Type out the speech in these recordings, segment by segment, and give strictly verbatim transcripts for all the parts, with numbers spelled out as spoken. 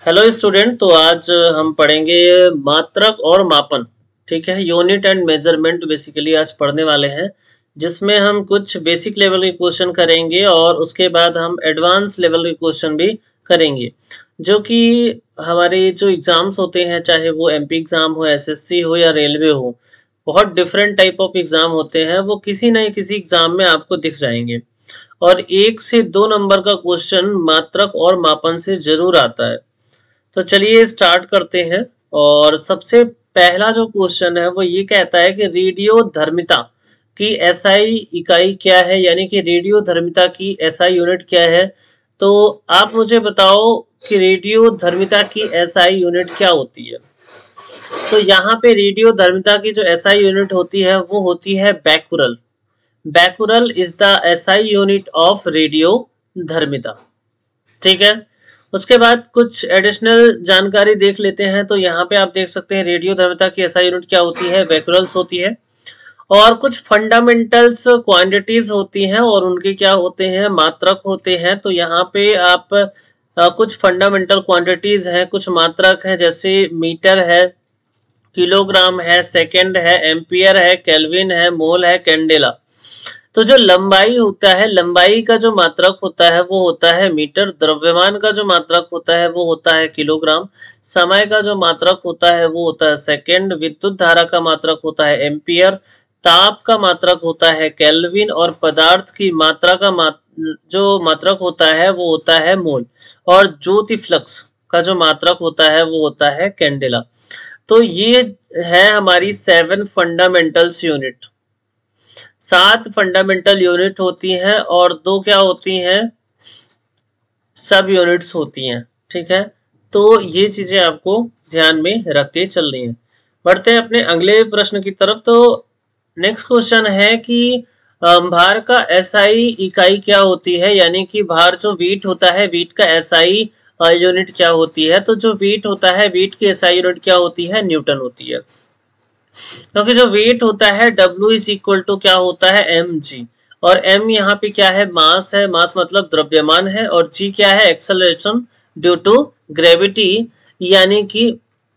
Hello student, तो आज हम पढ़ेंगे मात्रक और मापन। ठीक है, यूनिट एंड मेजरमेंट बेसिकली आज पढ़ने वाले हैं, जिसमें हम कुछ बेसिक लेवल के क्वेश्चन करेंगे और उसके बाद हम एडवांस लेवल के क्वेश्चन भी करेंगे, जो कि हमारे जो एग्जाम्स होते हैं, चाहे वो एमपी एग्जाम हो, एसएससी हो या रेलवे हो, बहुत डिफरेंट टाइप ऑफ एग्जाम होते हैं। वो किसी न किसी एग्जाम में आपको दिख जाएंगे और एक से दो नंबर का क्वेश्चन मात्रक और मापन से जरूर आता है। तो चलिए स्टार्ट करते हैं। और सबसे पहला जो क्वेश्चन है वो ये कहता है कि रेडियो धर्मिता की एसआई इकाई क्या है, यानी कि रेडियो धर्मिता की एसआई यूनिट क्या है। तो आप मुझे बताओ कि रेडियो धर्मिता की एसआई यूनिट क्या होती है। तो यहाँ पे रेडियो धर्मिता की जो एसआई यूनिट होती है वो होती है becquerel. Becquerel is the SI unit of रेडियो धर्मिता। ठीक है, उसके बाद कुछ एडिशनल जानकारी देख लेते हैं। तो यहाँ पे आप देख सकते हैं रेडियो धर्मिता की एसआई यूनिट क्या होती है, बैकुरल्स होती है, और कुछ फंडामेंटल्स क्वांटिटीज होती हैं और उनके क्या होते हैं, मात्रक होते हैं। तो यहाँ पे आप आ, कुछ फंडामेंटल क्वांटिटीज हैं, कुछ मात्रक हैं, जैसे मीटर है, किलोग्राम है, सेकेंड है, एम्पियर है, केल्विन है, मोल है, कैंडेला। तो जो लंबाई होता है, लंबाई का जो मात्रक होता है वो होता है मीटर, द्रव्यमान का जो मात्रक होता है वो होता है किलोग्राम, समय का जो मात्रक होता है वो होता है सेकंड, विद्युत धारा का मात्रक होता है एम्पियर, ताप का मात्रक होता है केल्विन, और पदार्थ की मात्रा का मात, जो मात्रक होता है वो होता है मोल, और ज्योति फ्लक्स का जो मात्रक होता है वो होता है कैंडेला। तो ये है हमारी सेवन फंडामेंटल्स यूनिट। सात फंडामेंटल यूनिट होती हैं और दो क्या होती हैं, सब यूनिट्स होती हैं। ठीक है, तो ये चीजें आपको ध्यान में रख के चलनी है। बढ़ते हैं अपने अगले प्रश्न की तरफ। तो नेक्स्ट क्वेश्चन है कि भार का एसआई इकाई क्या होती है, यानी कि भार जो वीट होता है, वीट का एसआई यूनिट क्या होती है। तो जो वीट होता है, वीट की एसआई यूनिट क्या होती है, न्यूटन होती है। क्योंकि जो वेट होता है W इज इक्वल टू क्या होता है, एम जी, और m यहाँ पे क्या है, मास है, मास मतलब द्रव्यमान है, और g क्या है, एक्सेलरेशन ड्यू टू ग्रेविटी, यानी कि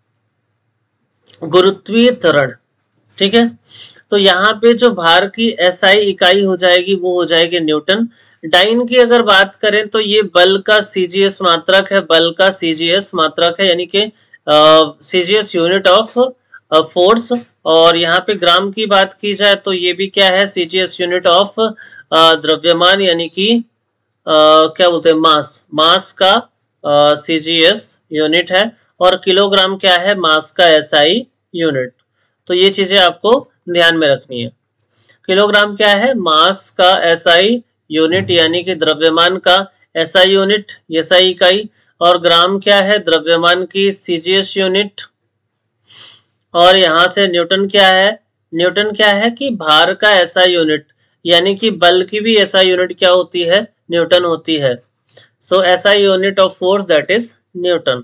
गुरुत्वीय त्वरण। ठीक है, तो यहाँ पे जो भार की एसआई इकाई हो जाएगी वो हो जाएगी न्यूटन। डाइन की अगर बात करें तो ये बल का सीजीएस मात्रक है, बल का सीजीएस मात्रक है, यानी कि सीजीएस यूनिट ऑफ फोर्स। और यहाँ पे ग्राम की बात की जाए तो ये भी क्या है, सीजीएस यूनिट ऑफ द्रव्यमान, यानी कि क्या बोलते हैं, मास, मास का सीजीएस यूनिट है, और किलोग्राम क्या है, मास का एसआई यूनिट। तो ये चीजें आपको ध्यान में रखनी है। किलोग्राम क्या है, मास का एसआई यूनिट, यानी कि द्रव्यमान का एसआई यूनिट, एसआई इकाई, और ग्राम क्या है, द्रव्यमान की सीजीएस यूनिट। और यहां से न्यूटन क्या है, न्यूटन क्या है कि भार का एसआई यूनिट, यानी कि बल की भी एसआई यूनिट क्या होती है, न्यूटन होती है। So SI unit of force that is newton.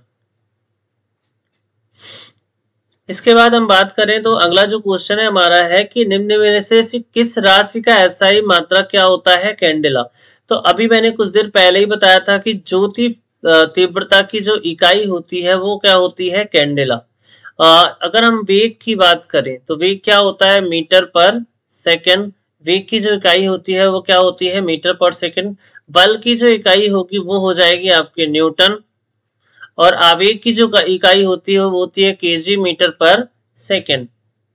इसके बाद हम बात करें तो अगला जो क्वेश्चन है हमारा है कि निम्न में से किस राशि का एसआई मात्रा क्या होता है, कैंडेला। तो अभी मैंने कुछ देर पहले ही बताया था कि ज्योति तीव्रता की जो इकाई होती है वो क्या होती है, कैंडेला। अगर हम वेग की बात करें तो वेग क्या होता है, मीटर पर सेकंड। वेग की जो इकाई होती है वो क्या होती है, मीटर पर सेकंड। बल की जो इकाई होगी वो हो जाएगी आपके न्यूटन, और आवेग की जो इकाई होती है वो होती है केजी मीटर पर सेकंड।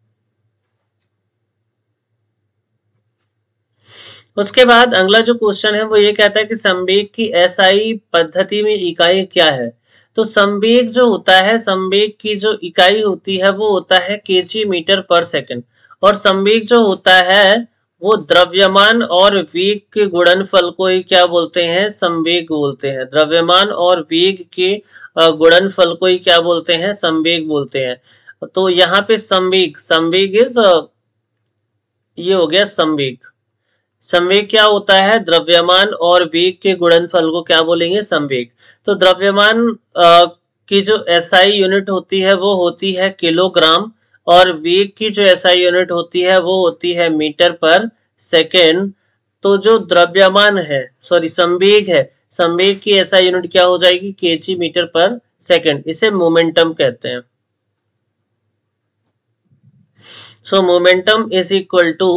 उसके बाद अगला जो क्वेश्चन है वो ये कहता है कि संवेग की एसआई पद्धति में इकाई क्या है। तो संवेग जो होता है, संवेग की जो इकाई होती है वो होता है केजी मीटर पर सेकंड, और संवेग जो होता है वो द्रव्यमान और वेग के गुणनफल को ही क्या बोलते हैं, संवेग बोलते हैं। द्रव्यमान और वेग के गुणनफल को ही क्या बोलते हैं, संवेग बोलते हैं। तो यहाँ पे संवेग, संवेग इज ये हो गया संवेग। संवेग क्या होता है, द्रव्यमान और वेग के गुणनफल को क्या बोलेंगे, संवेग। तो द्रव्यमान की जो एसआई यूनिट होती है वो होती है किलोग्राम, और वेग की जो एसआई यूनिट होती है वो होती है मीटर पर सेकेंड। तो जो द्रव्यमान है, सॉरी संवेग है, संवेग की एसआई यूनिट क्या हो जाएगी, केजी मीटर पर सेकेंड, इसे मोमेंटम कहते हैं। So momentum is equal to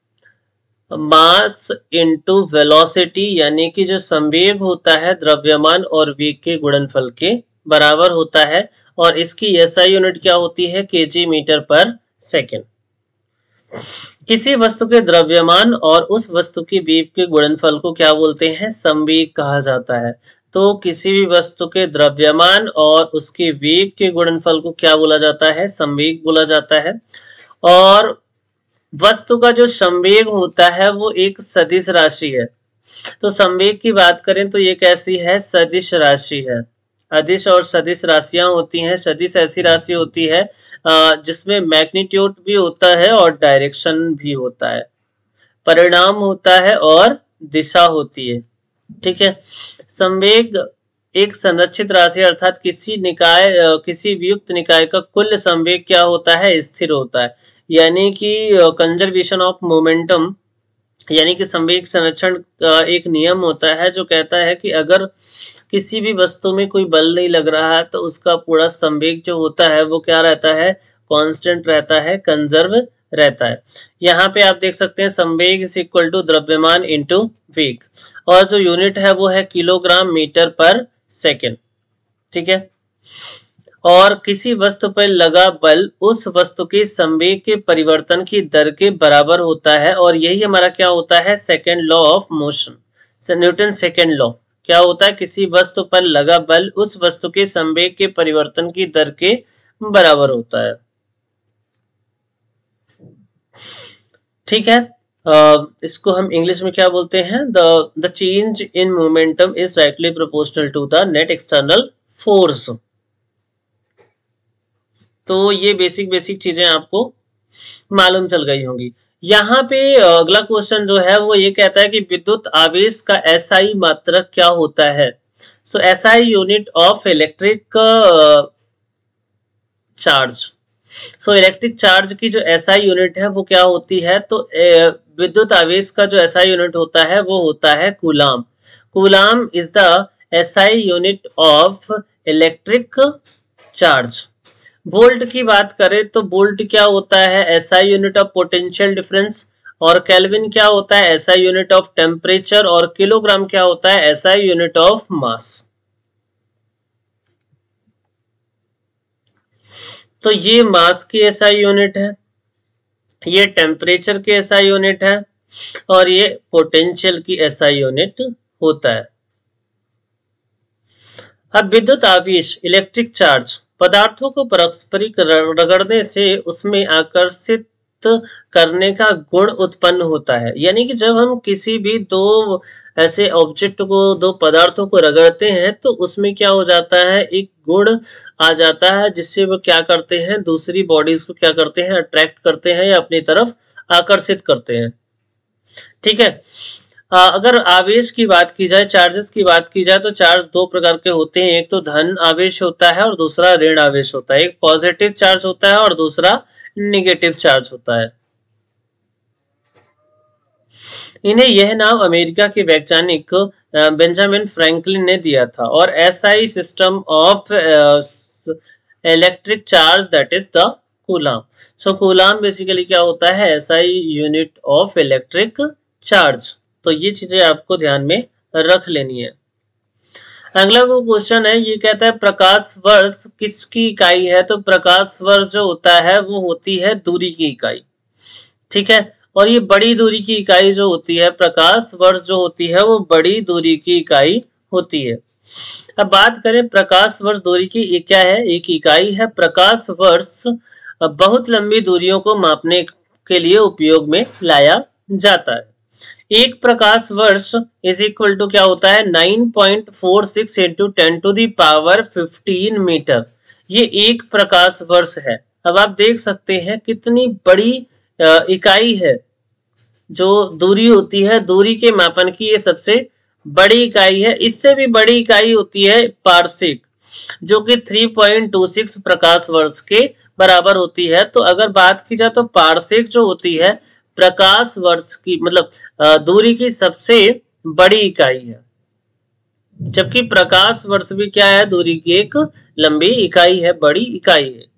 mass into velocity, यानी कि जो संवेग होता है द्रव्यमान और वेग के गुणनफल के बराबर होता है, और इसकी एसआई यूनिट क्या होती है, केजी मीटर पर सेकेंड। किसी वस्तु के द्रव्यमान और उस वस्तु की वेग के गुणनफल को क्या बोलते हैं, संवेग कहा जाता है। तो किसी भी वस्तु के द्रव्यमान और उसके वेग के गुणनफल को क्या बोला जाता है, संवेग बोला जाता है। और वस्तु का जो संवेग होता है वो एक सदिश राशि है। तो संवेग की बात करें तो ये कैसी है, सदिश राशि है। अदिश और सदिश राशियां होती हैं। सदिश ऐसी राशि होती है जिसमें मैग्नीट्यूड भी होता है और डायरेक्शन भी होता है, परिणाम होता है और दिशा होती है। ठीक है। संवेग एक संरक्षित राशि अर्थात किसी निकाय किसी वियुक्त निकाय का कुल संवेग क्या होता है, स्थिर होता है। यानी कि कंजर्वेशन ऑफ मोमेंटम, यानी कि संवेग संरक्षण का एक नियम होता है जो कहता है कि अगर किसी भी वस्तु में कोई बल नहीं लग रहा है तो उसका पूरा संवेग जो होता है वो क्या रहता है, कांस्टेंट रहता है, कंजर्व रहता है। यहाँ पे आप देख सकते हैं संवेग इज इक्वल टू द्रव्यमान इनटू वेग, और जो यूनिट है वो है किलोग्राम मीटर पर सेकेंड। ठीक है। और किसी वस्तु पर लगा बल उस वस्तु के संवेग के परिवर्तन की दर के बराबर होता है, और यही हमारा क्या होता है, second law of motion, Newton second law. क्या होता है, किसी वस्तु पर लगा बल उस वस्तु के संवेग के परिवर्तन की दर के बराबर होता है। ठीक है। uh, इसको हम इंग्लिश में क्या बोलते हैं, the the change in momentum is directly proportional to the net external force. तो ये बेसिक बेसिक चीजें आपको मालूम चल गई होंगी। यहाँ पे अगला क्वेश्चन जो है वो ये कहता है कि विद्युत आवेश का एसआई मात्रक क्या होता है। So SI unit of electric charge. So electric charge की जो एसआई यूनिट है वो क्या होती है, तो विद्युत आवेश का जो एसआई यूनिट होता है वो होता है coulomb. Coulomb is the SI unit of electric charge. Volt की बात करें तो वोल्ट क्या होता है, SI unit of potential difference, और केल्विन क्या होता है, एसआई यूनिट ऑफ टेम्परेचर, और किलोग्राम क्या होता है, एसआई यूनिट ऑफ मास। तो ये मास की एसआई यूनिट है, ये टेम्परेचर की एसआई यूनिट है, और ये पोटेंशियल की एसआई यूनिट होता है। अब विद्युत आवेश इलेक्ट्रिक चार्ज पदार्थों को परस्परिक रगड़ने से उसमें आकर्षित करने का गुण उत्पन्न होता है। यानी कि जब हम किसी भी दो ऐसे ऑब्जेक्ट को, दो पदार्थों को रगड़ते हैं तो उसमें क्या हो जाता है, एक गुण आ जाता है जिससे वो क्या करते हैं, दूसरी बॉडीज को क्या करते हैं, अट्रैक्ट करते हैं या अपनी तरफ आकर्षित करते हैं। ठीक है। आ, अगर आवेश की बात की जाए, चार्जेस की बात की जाए, तो चार्ज दो प्रकार के होते हैं। एक तो धन आवेश होता है और दूसरा ऋण आवेश होता है। एक पॉजिटिव चार्ज होता है और दूसरा निगेटिव चार्ज होता है। इन्हें यह नाम अमेरिका के वैज्ञानिक बेंजामिन फ्रैंकलिन ने दिया था, और SI system of electric charge that is the coulomb. So coulomb basically क्या होता है, SI unit of electric charge. तो ये चीजें आपको ध्यान में रख लेनी है। अगला वो क्वेश्चन है, ये कहता है प्रकाश वर्ष किसकी इकाई है। तो प्रकाश वर्ष जो होता है वो होती है दूरी की इकाई। ठीक है। और ये बड़ी दूरी की इकाई जो होती है, प्रकाश वर्ष जो होती है वो बड़ी दूरी की इकाई होती है। अब बात करें प्रकाश वर्ष दूरी की, ये क्या है, एक इकाई है। प्रकाश वर्ष बहुत लंबी दूरियों को मापने के लिए उपयोग में लाया जाता है। एक प्रकाश वर्ष इज इक्वल टू क्या होता है, nine point four six into ten to the power fifteen metre. ये एक प्रकाश वर्ष है। अब आप देख सकते हैं कितनी बड़ी इकाई है जो दूरी होती है, दूरी के मापन की ये सबसे बड़ी इकाई है। इससे भी बड़ी इकाई होती है पारसेक, जो कि थ्री पॉइंट टू सिक्स प्रकाश वर्ष के बराबर होती है। तो अगर बात की जाए तो पारसेक जो होती है प्रकाश वर्ष की, मतलब दूरी की सबसे बड़ी इकाई है। जबकि प्रकाश वर्ष भी क्या है, दूरी की एक लंबी इकाई है, बड़ी इकाई है।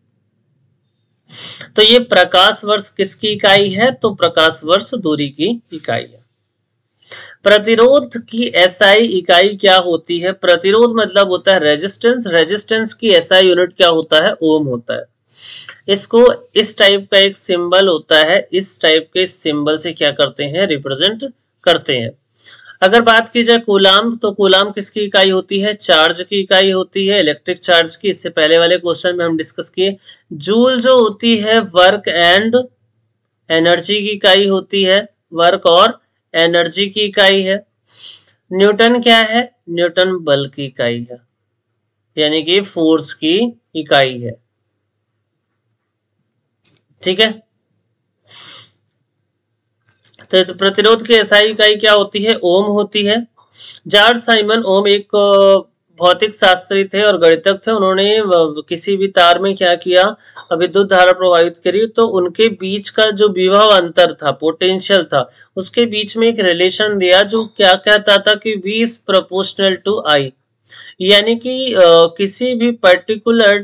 तो ये प्रकाश वर्ष किसकी इकाई है, तो प्रकाश वर्ष दूरी की इकाई है। प्रतिरोध की एसआई इकाई क्या होती है, प्रतिरोध मतलब होता है रेजिस्टेंस, रेजिस्टेंस की एसआई यूनिट क्या होता है, ओम होता है। इसको इस टाइप का एक सिंबल होता है, इस टाइप के सिंबल से क्या करते हैं, रिप्रेजेंट करते हैं। अगर बात की जाए कूलाम, तो कूलाम किसकी इकाई होती है, चार्ज की इकाई होती है, इलेक्ट्रिक चार्ज की। इससे पहले वाले क्वेश्चन में हम डिस्कस किए। जूल जो होती है वर्क एंड एनर्जी की इकाई होती है, वर्क और एनर्जी की इकाई है। न्यूटन क्या है, न्यूटन बल की इकाई है, यानी कि फोर्स की इकाई है। ठीक है, तो प्रतिरोध की एसआई इकाई क्या होती है, ओम होती है। जॉर्ज साइमन ओम एक भौतिक शास्त्री थे और गणितज्ञ थे। उन्होंने किसी भी तार में क्या किया, विद्युत धारा प्रवाहित करी, तो उनके बीच का जो विभव अंतर था, पोटेंशियल था, उसके बीच में एक रिलेशन दिया जो क्या कहता था कि V is proportional to I, यानी कि आ, किसी भी पर्टिकुलर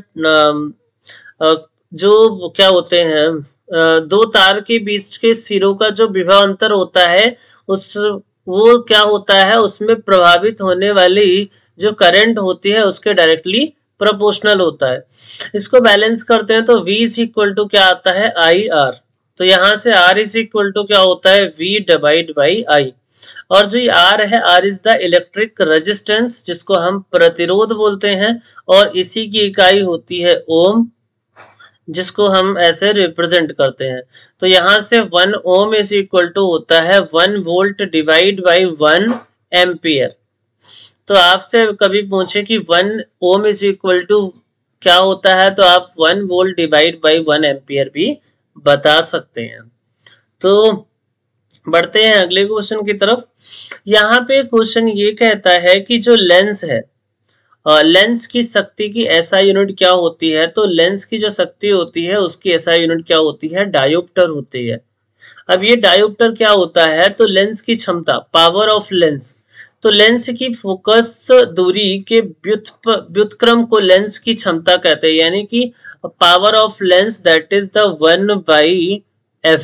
जो क्या होते हैं, दो तार के बीच के सिरों का जो विभव अंतर होता है, उस वो क्या होता है, उसमें प्रभावित होने वाली जो करंट होती है उसके डायरेक्टली प्रोपोर्शनल होता है। इसको बैलेंस करते हैं तो V इज इक्वल टू क्या आता है, आई आर। तो यहां से R इज इक्वल टू क्या होता है, V डिवाइड बाई आई। और जो ये R है, R is the electric resistance, जिसको हम प्रतिरोध बोलते हैं, और इसी की इकाई होती है ओम, जिसको हम ऐसे रिप्रेजेंट करते हैं। तो यहां से one ohm is equal to होता है one volt divide by one ampere. तो आपसे कभी पूछे कि one ohm is equal to क्या होता है, तो आप one volt divide by one ampere भी बता सकते हैं। तो बढ़ते हैं अगले क्वेश्चन की तरफ। यहाँ पे क्वेश्चन ये कहता है कि जो लेंस है, लेंस की शक्ति की एसआई यूनिट क्या होती है, तो लेंस की जो शक्ति होती है उसकी एसआई यूनिट क्या होती है, डायोप्टर होती है। अब ये डायोप्टर क्या होता है, तो लेंस की क्षमता, पावर ऑफ लेंस, तो लेंस की फोकस दूरी के व्युत्क्रम को लेंस की क्षमता कहते हैं, यानी कि power of lens that is the one by F.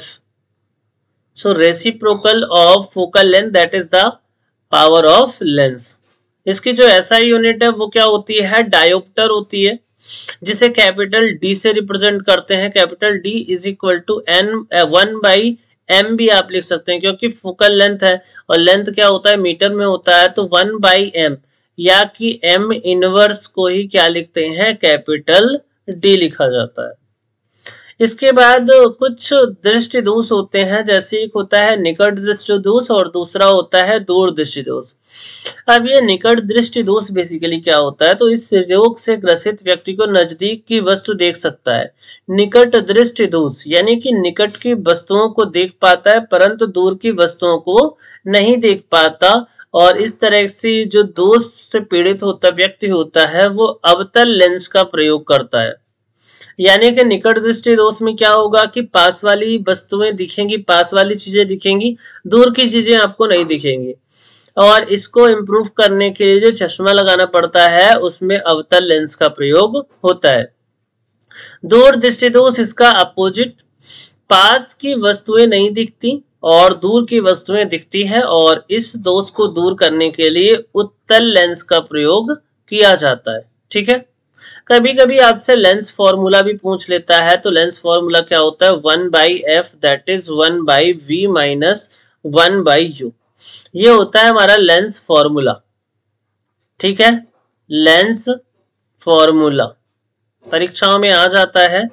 So reciprocal of focal length that is the power of lens. इसकी जो एसआई यूनिट है वो क्या होती है, डायोप्टर होती है, जिसे कैपिटल डी से रिप्रेजेंट करते हैं। Capital D is equal to N one by M भी आप लिख सकते हैं, क्योंकि फोकल लेंथ है और लेंथ क्या होता है, मीटर में होता है, तो वन बाई एम, या कि एम इनवर्स को ही क्या लिखते हैं, कैपिटल डी लिखा जाता है। इसके बाद कुछ दृष्टि दोष होते हैं, जैसे एक होता है निकट दृष्टि दोष और दूसरा होता है दूर दृष्टि दोष। अब ये निकट दृष्टि दोष बेसिकली क्या होता है, तो इस रोग से ग्रसित व्यक्ति को नजदीक की वस्तु देख सकता है। निकट दृष्टि दोष यानी कि निकट की वस्तुओं को देख पाता है परंतु दूर की वस्तुओं को नहीं देख पाता, और इस तरह से जो दोष से पीड़ित होता व्यक्ति होता है वो अवतल लेंस का प्रयोग करता है। यानी कि निकट दृष्टि दोष में क्या होगा कि पास वाली वस्तुएं दिखेंगी, पास वाली चीजें दिखेंगी, दूर की चीजें आपको नहीं दिखेंगी। और इसको इम्प्रूव करने के लिए जो चश्मा लगाना पड़ता है उसमें अवतल लेंस का प्रयोग होता है। दूर दृष्टि दोष इसका अपोजिट, पास की वस्तुएं नहीं दिखती और दूर की वस्तुएं दिखती है, और इस दोष को दूर करने के लिए उत्तल लेंस का प्रयोग किया जाता है। ठीक है, कभी कभी आपसे लेंस फॉर्मूला भी पूछ लेता है, तो लेंस फॉर्मूला क्या होता है, one by F that is one by V minus one by U, ये होता है हमारा लेंस फॉर्मूला। ठीक है, लेंस फॉर्मूला परीक्षाओं में आ जाता है।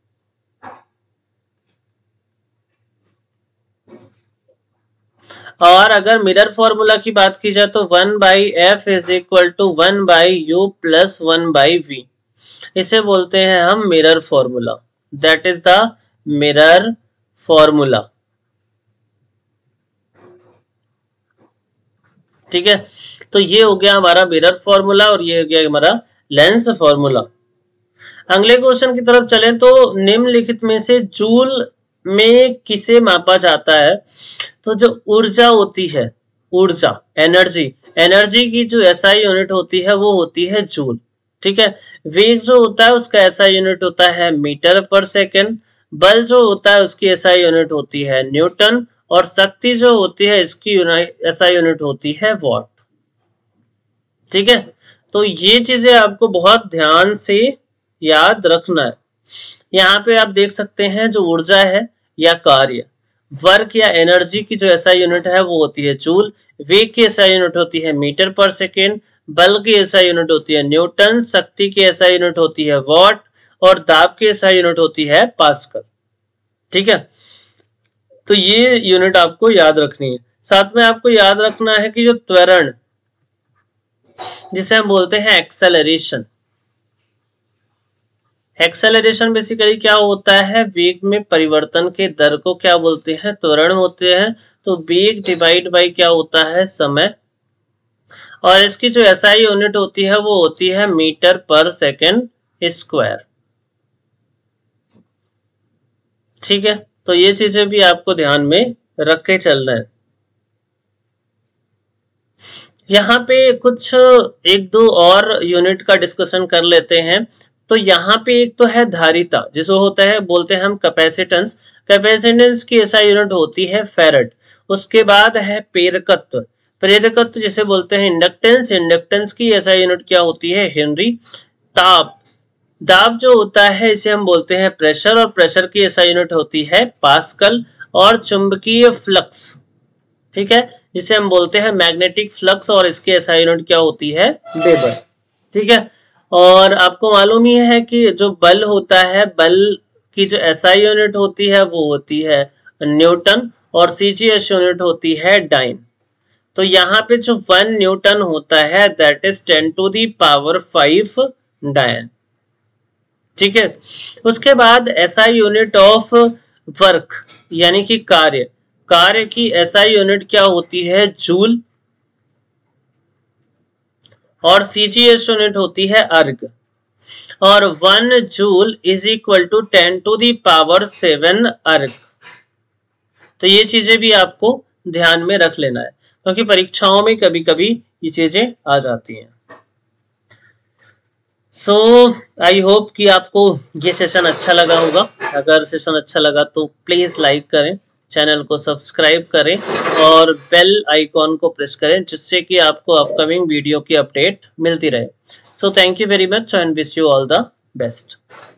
और अगर मिरर फॉर्मूला की बात की जाए तो one by F is equal to one by U plus one by V, इसे बोलते हैं हम mirror formula, that is the mirror formula. ठीक है, तो ये हो गया हमारा मिरर फॉर्मूला और ये हो गया हमारा लेंस फॉर्मूला। अगले क्वेश्चन की तरफ चलें तो निम्नलिखित में से जूल में किसे मापा जाता है, तो जो ऊर्जा होती है ऊर्जा, एनर्जी, एनर्जी की जो एसआई यूनिट होती है वो होती है जूल। ठीक है। वेग जो होता है उसका एसआई यूनिट होता है मीटर पर सेकेंड। बल जो होता है उसकी एसआई यूनिट होती है न्यूटन। और शक्ति जो होती है इसकी एसआई यूनिट होती है वॉट। ठीक है। तो ये चीजें आपको बहुत ध्यान से याद रखना है। यहाँ पे आप देख सकते हैं जो ऊर्जा है या कार्य, वर्क या एनर्जी की जो एसआई यूनिट है वो होती है जूल। वेग की एसआई यूनिट होती है मीटर पर सेकेंड। बल की एसआई यूनिट होती है न्यूटन। शक्ति की एसआई यूनिट होती है वॉट। और दाब की एसआई यूनिट होती है पास्कल। ठीक है। तो ये यूनिट आपको याद रखनी है। साथ में आपको याद रखना है कि जो त्वरण, जिसे हम बोलते हैं एक्सेलरेशन, एक्सेलरेशन बेसिकली क्या होता है, वेग में परिवर्तन के दर को क्या बोलते हैं, त्वरण होते हैं। तो वेग डिवाइड बाय क्या होता है, समय। और इसकी जो एसआई यूनिट होती है वो होती है मीटर पर सेकेंड स्क्वायर। ठीक है। तो ये चीजें भी आपको ध्यान में रख के चलना है। यहाँ पे कुछ एक दो और यूनिट का डिस्कशन कर लेते हैं। तो यहाँ पे एक तो है धारिता, जिसको होता है बोलते हैं हम कैपेसिटेंस। कैपेसिटेंस की एसआई यूनिट होती है फैरड। उसके बाद है प्रेरकत्व। प्रेरकत्व जिसे बोलते हैं इंडक्टेंस। इंडक्टेंस की एसआई यूनिट क्या होती है, हेनरी। ताप, दाब जो होता है इसे हम बोलते हैं प्रेशर। और प्रेशर की एसआई यूनिट होती है पास्कल। और चुंबकीय फ्लक्स, ठीक है, जिसे हम बोलते हैं मैग्नेटिक फ्लक्स। और इसकी एसआई यूनिट क्या होती है, वेबर। ठीक है। और आपको मालूम ही है कि जो बल होता है, बल की जो एसआई यूनिट होती है वो होती है न्यूटन। और सीजीएस यूनिट होती है डाइन। तो यहाँ पे जो वन न्यूटन होता है that is ten to the power five dyne. ठीक है। उसके बाद एसआई यूनिट ऑफ वर्क यानी कि कार्य, कार्य की एसआई यूनिट क्या होती है, जूल। और सीजीएस यूनिट होती है अर्ग। और one joule is equal to ten to the power seven erg. तो ये चीजें भी आपको ध्यान में रख लेना है, क्योंकि परीक्षाओं में कभी कभी ये चीजें आ जाती हैं। सो आई होप कि आपको ये सेशन अच्छा लगा होगा। अगर सेशन अच्छा लगा तो प्लीज लाइक करें, चैनल को सब्सक्राइब करें और बेल आइकॉन को प्रेस करें, जिससे कि आपको अपकमिंग वीडियो की अपडेट मिलती रहे। So thank you very much and wish you all the best.